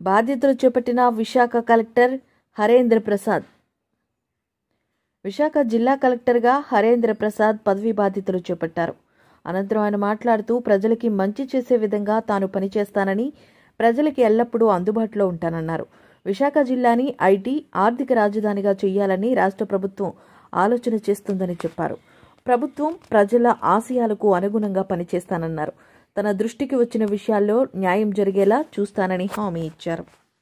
బాధ్యతలు చేపట్టిన విశాఖ కలెక్టర్ హరేంద్ర ప్రసాద్. విశాఖ జిల్లా కలెక్టర్గా హరేంద్ర ప్రసాద్ పదవీ బాధ్యతలు చేపట్టారు. అనంతరం ఆయన మాట్లాడుతూ ప్రజలకి మంచి చేసే విధంగా తాను పనిచేస్తానని, ప్రజలకి ఎల్లప్పుడూ అందుబాటులో ఉంటానన్నారు. విశాఖ జిల్లాని ఐటీ, ఆర్థిక రాజధానిగా చేయాలని రాష్ట్ర ప్రభుత్వం ఆలోచన చేస్తుందని చెప్పారు. ప్రభుత్వం ప్రజల ఆశయాలకు అనుగుణంగా పనిచేస్తానన్నారు. తన దృష్టికి వచ్చిన విషయాల్లో న్యాయం జరిగేలా చూస్తానని హామీ ఇచ్చారు.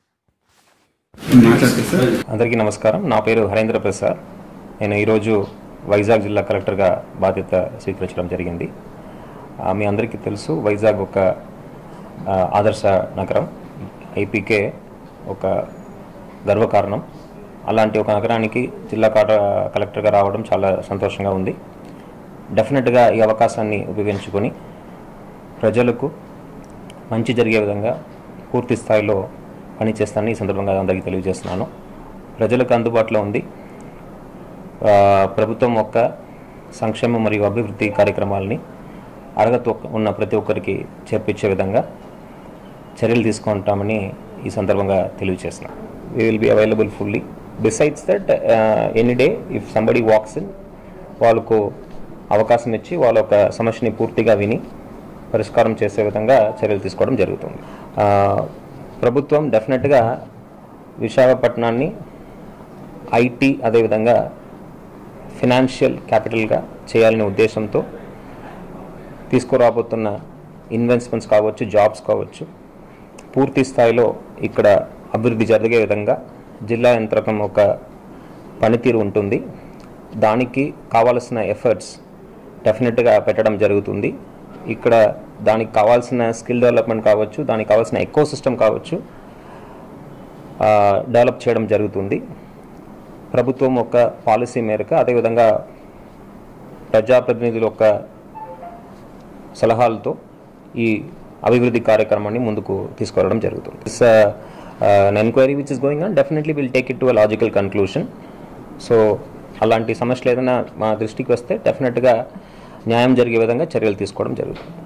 అందరికీ నమస్కారం. నా పేరు హరేంద్ర ప్రసాద్. నేను ఈరోజు వైజాగ్ జిల్లా కలెక్టర్గా బాధ్యత స్వీకరించడం జరిగింది. మీ అందరికీ తెలుసు, వైజాగ్ ఒక ఆదర్శ నగరం, ఏపీకే ఒక గర్వకారణం. అలాంటి ఒక నగరానికి జిల్లా కలెక్టర్గా రావడం చాలా సంతోషంగా ఉంది. డెఫినెట్గా ఈ అవకాశాన్ని ఉపయోగించుకొని ప్రజలకు మంచి జరిగే విధంగా పూర్తి స్థాయిలో పనిచేస్తానని ఈ సందర్భంగా అందరికీ తెలియజేస్తున్నాను. ప్రజలకు అందుబాటులో ఉంది. ప్రభుత్వం యొక్క సంక్షేమ మరియు అభివృద్ధి కార్యక్రమాలని అర్హత ఉన్న ప్రతి ఒక్కరికి చేర్పించే విధంగా చర్యలు తీసుకుంటామని ఈ సందర్భంగా తెలియజేస్తున్నాను. We will be available fully. Besides that any day if somebody walks in, వాళ్ళకు అవకాశం ఇచ్చి వాళ్ళ ఒక సమస్యని పూర్తిగా విని పరిష్కారం చేసే విధంగా చర్యలు తీసుకోవడం జరుగుతుంది. ప్రభుత్వం డెఫినెట్గా విశాఖపట్నాన్ని ఐటీ అదేవిధంగా ఫినాన్షియల్ క్యాపిటల్గా చేయాలనే ఉద్దేశంతో తీసుకురాబోతున్న ఇన్వెస్ట్మెంట్స్ కావచ్చు, జాబ్స్ కావచ్చు, పూర్తి స్థాయిలో ఇక్కడ అభివృద్ధి జరిగే విధంగా జిల్లా యంత్రాంగం ఒక పనితీరు ఉంటుంది. దానికి కావాల్సిన ఎఫర్ట్స్ డెఫినెట్గా పెట్టడం జరుగుతుంది. ఇక్కడ దానికి కావాల్సిన స్కిల్ డెవలప్మెంట్ కావచ్చు, దానికి కావాల్సిన ఎకో సిస్టమ్ కావచ్చు, డెవలప్ చేయడం జరుగుతుంది. ప్రభుత్వం ఒక పాలసీ మేరకు అదేవిధంగా ప్రజాప్రతినిధుల యొక్క సలహాలతో ఈ అభివృద్ధి కార్యక్రమాన్ని ముందుకు తీసుకువెళ్ళడం జరుగుతుంది. an enquiry which is going on, definitely we'll take it to a logical conclusion. So అలాంటి సమస్యలు ఏదైనా మా దృష్టికి వస్తే డెఫినెట్గా న్యాయం జరిగే విధంగా చర్యలు తీసుకోవడం జరుగుతుంది.